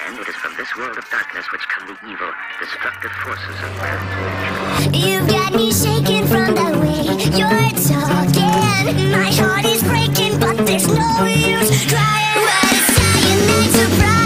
And it is from this world of darkness which come the evil, destructive forces of man's nature. You've got me shaking from the way you're talking. My heart is breaking, but there's no use trying. But it's cyanide surprise.